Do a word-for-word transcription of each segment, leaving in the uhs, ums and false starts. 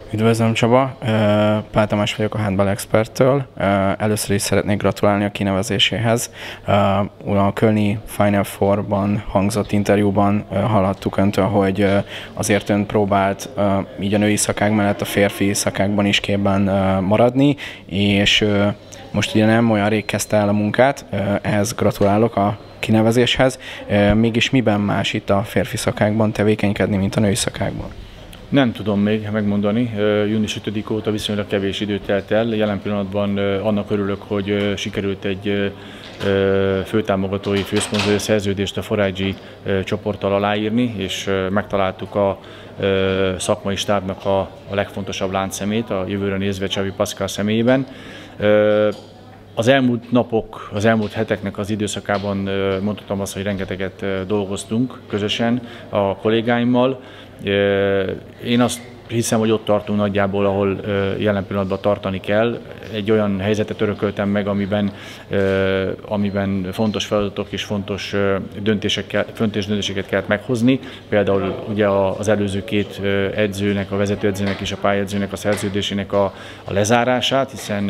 Üdvözlöm Csaba, Pál Tamás vagyok a Handball Experttől. Először is szeretnék gratulálni a kinevezéséhez. A kölni Final Four-ban hangzott interjúban hallhattuk öntől, hogy azért ön próbált így a női szakák mellett a férfi szakákban is képben maradni, és most ugye nem olyan rég kezdte el a munkát, ehhez gratulálok a kinevezéshez. Mégis miben más itt a férfi szakákban tevékenykedni, mint a női szakákban? Nem tudom még megmondani, június ötödike óta viszonylag kevés időt telt el. Jelen pillanatban annak örülök, hogy sikerült egy főtámogatói, főszponzori szerződést a four I G csoporttal aláírni, és megtaláltuk a szakmai stábnak a, a legfontosabb láncszemét, a jövőre nézve Xavi Pascal személyében. Az elmúlt napok, az elmúlt heteknek az időszakában mondhatom azt, hogy rengeteget dolgoztunk közösen a kollégáimmal. Én azt hiszem, hogy ott tartunk nagyjából, ahol jelen pillanatban tartani kell. Egy olyan helyzetet örököltem meg, amiben, amiben fontos feladatok és fontos döntések, fontos döntéseket kellett meghozni. Például ugye az előző két edzőnek, a vezetőedzőnek és a pályedzőnek a szerződésének a, a lezárását, hiszen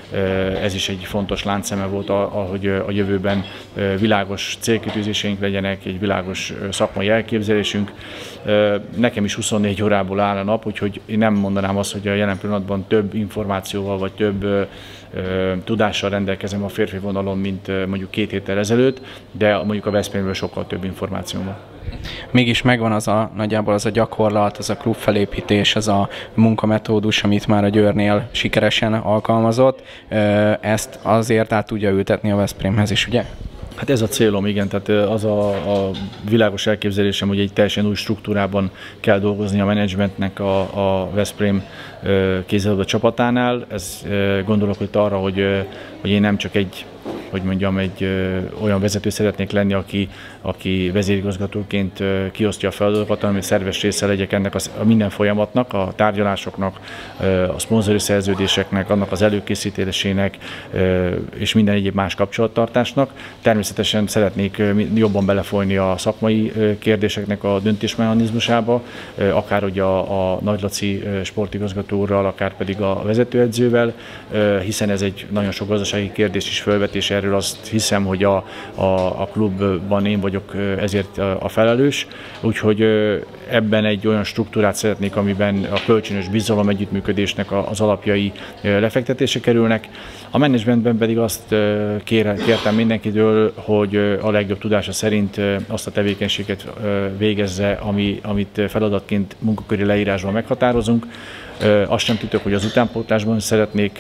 ez is egy fontos láncszeme volt, ahogy a jövőben világos célkitűzéseink legyenek, egy világos szakmai elképzelésünk. Nekem is huszonnégy órából áll a nap, úgyhogy én nem mondanám azt, hogy a jelen pillanatban több információval vagy több ö, ö, tudással rendelkezem a férfi vonalon, mint ö, mondjuk két héttel ezelőtt, de mondjuk a Veszprémről sokkal több információ van. Mégis megvan az a nagyjából az a gyakorlat, az a klubfelépítés, az a munkametódus, amit már a Győrnél sikeresen alkalmazott. Ezt azért át tudja ültetni a Veszprémhez is, ugye? Hát ez a célom, igen, tehát az a, a világos elképzelésem, hogy egy teljesen új struktúrában kell dolgozni a menedzsmentnek a, a Veszprém kézilabda csapatánál. Ez gondolok itt arra, hogy, hogy én nem csak egy, hogy mondjam, egy ö, olyan vezető szeretnék lenni, aki, aki vezérigazgatóként ö, kiosztja a feladatokat, hanem szerves része legyek ennek a, a minden folyamatnak, a tárgyalásoknak, ö, a szponzori szerződéseknek, annak az előkészítésének ö, és minden egyéb más kapcsolattartásnak. Természetesen szeretnék ö, jobban belefolyni a szakmai ö, kérdéseknek a döntésmechanizmusába, ö, akár ugye a, a Nagy Laci sportigazgatóral, akár pedig a vezetőedzővel, ö, hiszen ez egy nagyon sok gazdasági kérdés is felvet, és erről azt hiszem, hogy a, a, a klubban én vagyok ezért a felelős, úgyhogy ebben egy olyan struktúrát szeretnék, amiben a kölcsönös bizalom együttműködésnek az alapjai lefektetése kerülnek. A menedzsmentben pedig azt kér, kértem mindenkitől, hogy a legjobb tudása szerint azt a tevékenységet végezze, ami, amit feladatként munkaköri leírásban meghatározunk. Azt sem titok, hogy az utánpótlásban szeretnék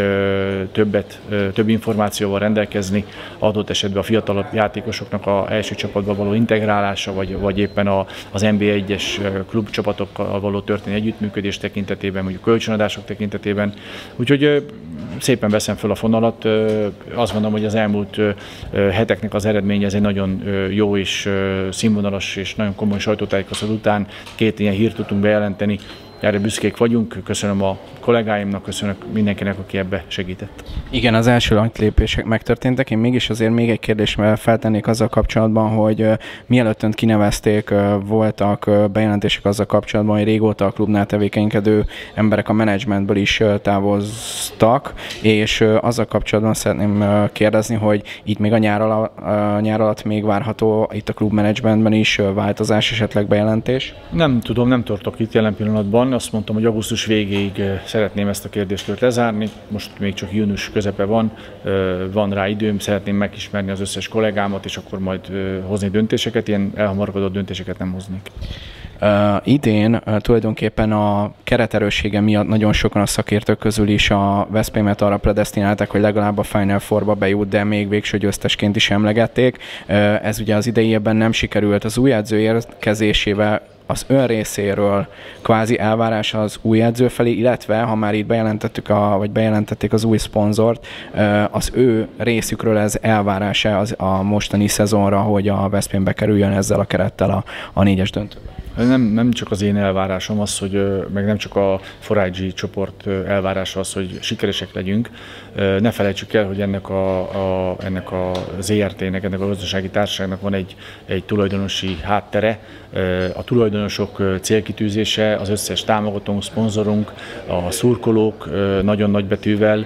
többet, több információval rendelkezni, adott esetben a fiatalabb játékosoknak az első csapatba való integrálása, vagy, vagy éppen a, az N B egyes klubcsapatokkal való történő együttműködés tekintetében, mondjuk kölcsönadások tekintetében. Úgyhogy szépen veszem fel a fonalat. Azt mondom, hogy az elmúlt heteknek az eredménye ez egy nagyon jó és színvonalas és nagyon komoly sajtótájékoztató után két ilyen hírt tudtunk bejelenteni. Erre büszkék vagyunk, köszönöm a kollégáimnak, köszönök mindenkinek, aki ebbe segített. Igen, az első nagy lépések megtörténtek, én mégis azért még egy kérdést feltennék azzal kapcsolatban, hogy mielőtt önt kinevezték, voltak bejelentések azzal kapcsolatban, hogy régóta a klubnál tevékenykedő emberek a menedzsmentből is távoztak, és azzal kapcsolatban szeretném kérdezni, hogy itt még a nyár alatt, a nyár alatt még várható itt a klub menedzsmentben is változás, esetleg bejelentés? Nem tudom, nem tartok itt jelen pillanatban. Azt mondtam, hogy augusztus végéig szeretném ezt a kérdéskört lezárni. Most még csak június közepe van, van rá időm, szeretném megismerni az összes kollégámat, és akkor majd hozni döntéseket. Ilyen elhamarkodott döntéseket nem hoznék. Uh, idén uh, tulajdonképpen a kereterőssége miatt nagyon sokan a szakértők közül is a Veszprémet arra predesztinálták, hogy legalább a Final Fourba bejut, de még végső győztesként is emlegették. Uh, ez ugye az idei évben nem sikerült. Az új edző érkezésével az ön részéről kvázi elvárás az új edző felé, illetve ha már itt bejelentettük a, vagy bejelentették az új szponzort, az ő részükről ez elvárása az a mostani szezonra, hogy a Veszprém bekerüljön ezzel a kerettel a, a négyes döntőbe. Nem, nem csak az én elvárásom az, hogy meg nem csak a four I G csoport elvárása az, hogy sikeresek legyünk. Ne felejtsük el, hogy ennek, a, a, ennek a zé er té-nek, ennek a gazdasági társaságnak van egy, egy tulajdonosi háttere. A tulajdon nagyon-nagyon sok célkitűzése, az összes támogatónk, szponzorunk, a szurkolók nagyon nagy betűvel,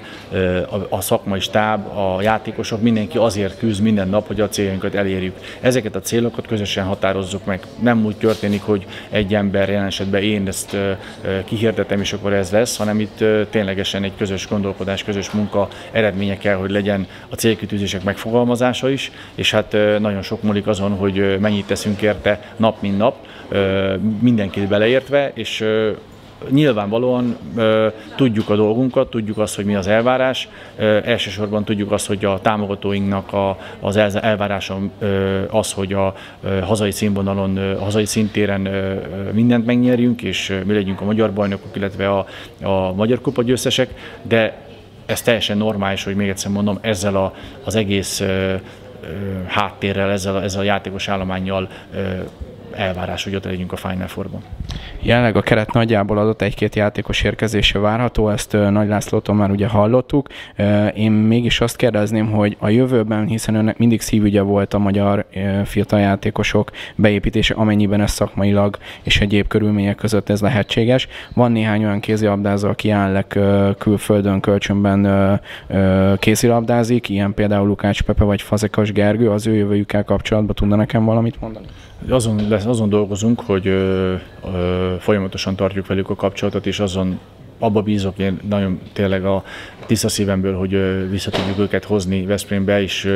a szakmai stáb, a játékosok, mindenki azért küzd minden nap, hogy a céljainkat elérjük. Ezeket a célokat közösen határozzuk meg. Nem úgy történik, hogy egy ember, jelen esetben én ezt kihirdetem, és akkor ez lesz, hanem itt ténylegesen egy közös gondolkodás, közös munka eredménye kell, hogy legyen a célkitűzések megfogalmazása is, és hát nagyon sok múlik azon, hogy mennyit teszünk érte nap, mint nap, mindenkit beleértve, és nyilvánvalóan ö, tudjuk a dolgunkat, tudjuk azt, hogy mi az elvárás. Ö, elsősorban tudjuk azt, hogy a támogatóinknak a, az elvárása ö, az, hogy a ö, hazai színvonalon, ö, a hazai szintéren ö, mindent megnyerjünk, és ö, mi legyünk a magyar bajnokok, illetve a, a magyar kupa győztesek, de ez teljesen normális, hogy még egyszer mondom, ezzel a, az egész ö, ö, háttérrel, ezzel a, ezzel a játékos állománnyal ö, elvárás, hogy ott legyünk a Final Fourban. Jelenleg a keret nagyjából adott egy-két játékos érkezése várható, ezt Nagy Lászlótól már ugye hallottuk. Én mégis azt kérdezném, hogy a jövőben, hiszen önnek mindig szívügye volt a magyar fiatal játékosok beépítése, amennyiben ez szakmailag és egyéb körülmények között ez lehetséges. Van néhány olyan kézilabdázó, aki jelenleg külföldön, kölcsönben kézilabdázik, ilyen például Lukács Pepe vagy Fazekas Gergő, az ő jövőjükkel kapcsolatban tudna nekem valamit mondani? Azon, azon dolgozunk, hogy ö, ö, folyamatosan tartjuk velük a kapcsolatot, és azon abba bízok én nagyon tényleg a tiszta szívemből, hogy ö, vissza tudjuk őket hozni Veszprémbe, és,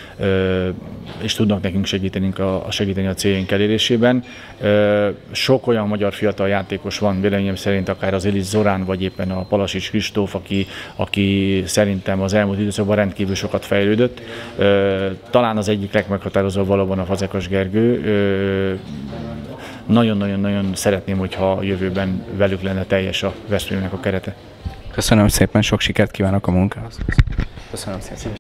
ö, és tudnak nekünk segíteni a, segíteni a céljaink elérésében. Ö, sok olyan magyar fiatal játékos van, véleményem szerint akár az Elis Zorán, vagy éppen a Palasics Kristóf, aki, aki szerintem az elmúlt időszakban rendkívül sokat fejlődött. Ö, talán az egyik legmeghatározóbb valóban a Fazekas Gergő. Ö, Nagyon-nagyon-nagyon szeretném, hogyha a jövőben velük lenne teljes a Veszprémnek a kerete. Köszönöm szépen, sok sikert kívánok a munkához. Köszönöm szépen.